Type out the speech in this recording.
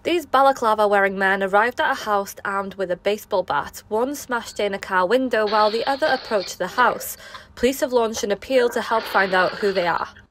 These balaclava-wearing men arrived at a house armed with a baseball bat. One smashed in a car window while the other approached the house. Police have launched an appeal to help find out who they are.